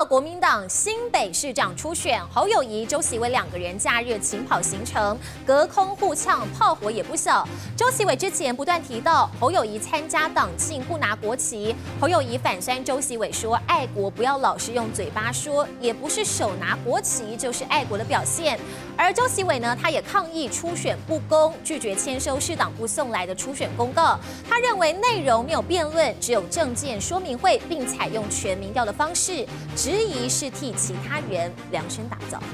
国民党新北市长初选，侯友宜、周习伟两个人假日勤跑行程，隔空互呛，炮火也不小。周习伟之前不断提到侯友宜参加党庆不拿国旗，侯友宜反酸周习伟说，爱国不要老是用嘴巴说，也不是手拿国旗就是爱国的表现。而周习伟呢，他也抗议初选不公，拒绝签收市党部送来的初选公告。他认为内容没有辩论，只有政见说明会，并采用全民调的方式，质疑是替其他人量身打造。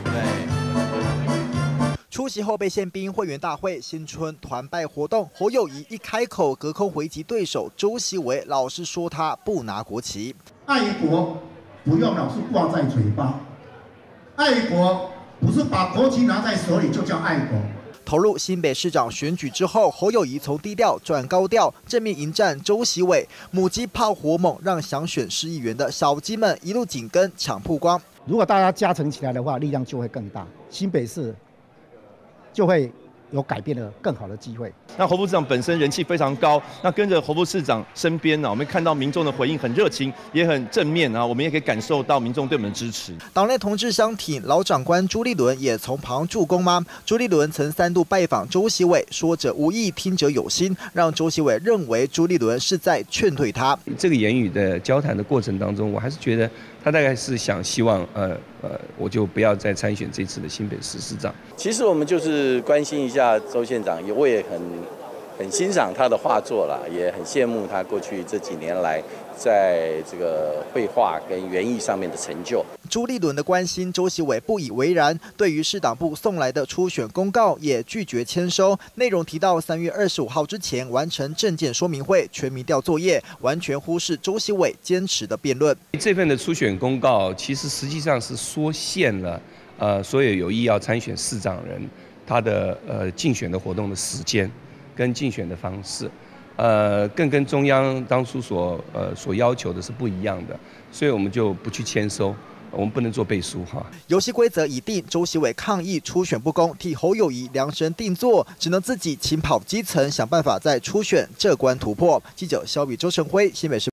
出席后备宪兵会员大会新春团拜活动，侯友宜一开口，隔空回击对手周习伟，老是说他不拿国旗。 爱国不用老是挂在嘴巴，爱国不是把国旗拿在手里就叫爱国。 投入新北市长选举之后，侯友宜从低调转高调，正面迎战周习伟，母鸡炮火猛，让想选市议员的小鸡们一路紧跟抢曝光。 如果大家加成起来的话，力量就会更大，新北市就会有改变的更好的机会。 那侯副市长本身人气非常高，那跟着侯副市长身边呢，我们看到民众的回应很热情，也很正面啊，我们也可以感受到民众对我们的支持。 党内同志相挺，老长官朱立伦也从旁助攻吗？朱立伦曾3度拜访周习伟，说者无意，听者有心，让周习伟认为朱立伦是在劝退他。 这个言语的交谈的过程当中，我还是觉得他大概是希望我就不要再参选这次的新北市市长。 其实我们就是关心一下周县长，我也很欣赏他的画作啦，也很羡慕他过去这几年来在这个绘画跟园艺上面的成就。 朱立伦的关心，周习伟不以为然。对于市党部送来的初选公告，也拒绝签收。内容提到3月25号之前完成政见说明会、全民调作业，完全忽视周习伟坚持的辩论。 这份的初选公告，其实实际上是缩限了所有有意要参选市长人他的竞选的活动的时间跟竞选的方式。更跟中央当初所要求的是不一样的，所以我们就不去签收，我们不能做背书哈。 游戏规则已定，周习伟抗议初选不公，替侯友宜量身定做，只能自己勤跑基层，想办法在初选这关突破。记者肖比周成辉，新北市。